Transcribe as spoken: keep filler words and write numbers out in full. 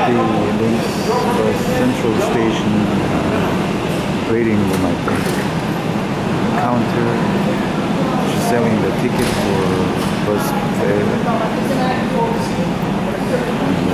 the Lynx bus central station waiting room, I think. Counter. She's selling the ticket for bus fare.